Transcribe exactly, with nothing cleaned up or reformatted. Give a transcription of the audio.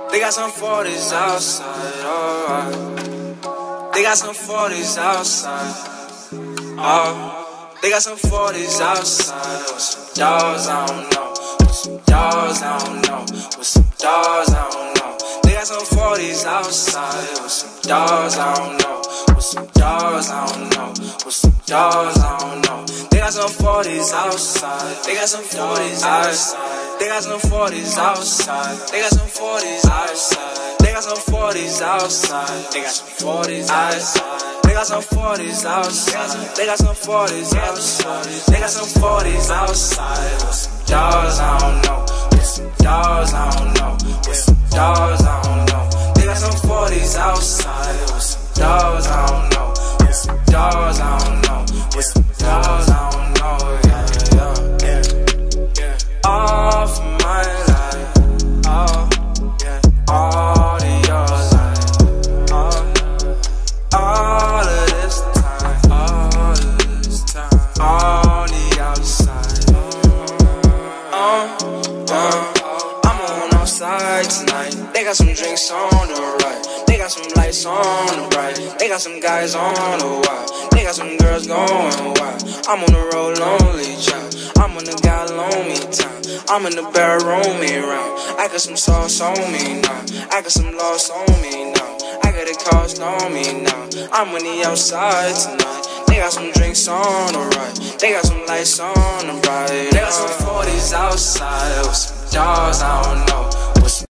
They got some forties outside, alright. They got some forties outside, oh. They got some forties outside, with some dogs I don't know, with some dogs I don't know, with some dogs I don't know. They got some forties outside, with some dogs I don't know, with some dogs I don't know, with some dogs I don't know. They got some forties outside, they got some forties outside, they got some forties outside, they got some forties outside, they got some forties outside, they got some forties outside. They got some forties outside, they got some forties outside, they got some forties outside, with some dogs I don't know, with some dogs I don't know, with some dogs I don't know. They got some forties outside, with some dogs I don't know, with some dogs I don't know, with some dogs I don't know, yeah, yeah, yeah, yeah. All for my life, all, yeah, all to yours, all, all of this time, all of this time, on the outside, uh, uh, I'm on outside tonight. They got some drinks on the right, they got some lights on the right, they got some guys on the wild, they got some girls going wild. I'm on the road, lonely child, I'm on the guy lonely time, I'm in the bedroom, me round. I got some sauce on me now, I got some loss on me now, I got it cost on me now. I'm on the outside tonight. They got some drinks on the right, they got some lights on the right. They got some forties outside, with some dogs I don't know, with some